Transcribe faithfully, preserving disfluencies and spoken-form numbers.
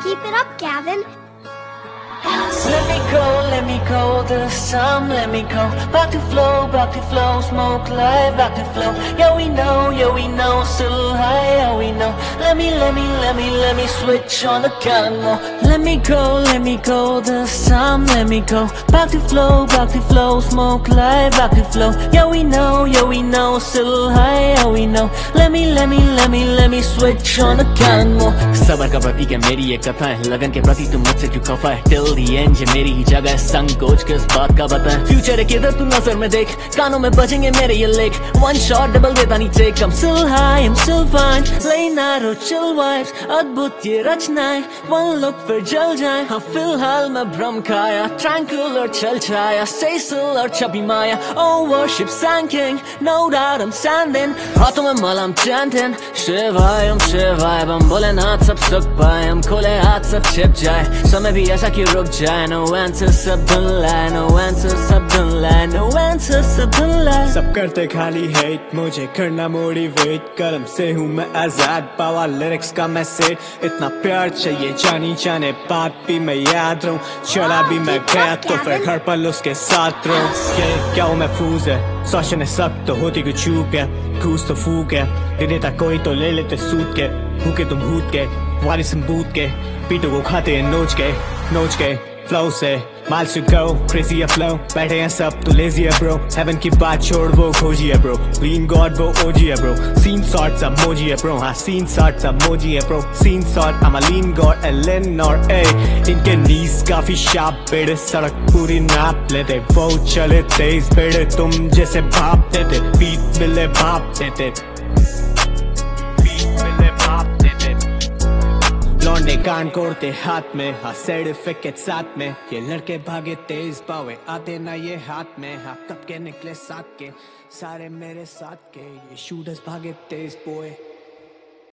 Keep it up, Gavin. Let me go, let me go this time, let me go. Back to flow, back to flow, smoke life, back to flow. Yeah, we know, yeah, we know, still high, yeah, we know. Let me, let me, let me, let me switch on the camo. Let me go, let me go this time, let me go. Back to flow, back to flow, smoke life, back to flow. Yeah, we know, yeah, we know, still high, yeah, we know. Let me, let me, let me, let me switch on the camo. सबर का प्रतीक है मेरी ये कथा है, लगन के प्रति तुम मुझसे क्यों खफा है? Till the end ये मेरी ही जगह है, संकोच किस बात का बताएं? फ्यूचर है किधर तू नजर में देख, कानों में बजेंगे मेरे ये लेख. One shot डबल देता नहीं take. I'm still high, I'm still fine. Leonardo chill vibes, अद्भुत ये रचनाएं. One look फिर जल जाए. हाँ फिलहाल मैं भ्रम खाया, tranquil और छल छाया, stay still और छपी माया. Oh worship sinking, no doubt I'm standing. हाथों में मलम chanting, शिवायम शिवायम, भोलेनाथ सब सुख पाए. हम खोले हाथ सब छिप जाए, समय भी ऐसा क्यों रुक जाए? No answer सब धुन लाए, no answer सब धुन लाए, no answer सब धुन लाए. सब करते खाली hate, मुझे करना मोटिवेट. कलम से हूँ मैं आजाद, पावा लिरिक्स का मैसेज. इतना प्यार चाहिए जानी जाने बात भी मैं याद रहूं. चला भी मैं गया तो फिर हर पल उसके साथ रहूं. ये क्या हूँ मैं फूज है, सोचने सब तो होती कुछ चूक है. घूस तो फूक है, दे देता कोई तो ले लेते सूट के. भूखे तुम भूत के, वारिस हम बूत के, पीटो को खाते हैं नोच के नोच के. फ्लो से miles to go, crazy a flow. बैठे हैं सब तो lazy है bro. Heaven की बात छोड़ वो खोजी है bro. Lean God वो O G है bro. Scene sorts a moji है bro. हाँ scene sorts a moji है bro. Scene sort I'm a lean God Ellen और A. इनके knees काफी sharp बेड़े, सड़क पूरी नाप लेते. वो चले तेज बेड़े, तुम जैसे भाप देते. Beat मिले भाप देते. लौंडे कान कोड़ते हाथ में, हाँ सर्टिफिकेट साथ में. ये लड़के भागे तेज पावे, आते ना ये हाथ में. हाँ कब के निकले साथ के, सारे मेरे साथ के. ये शूटर्स भागे तेज बोए.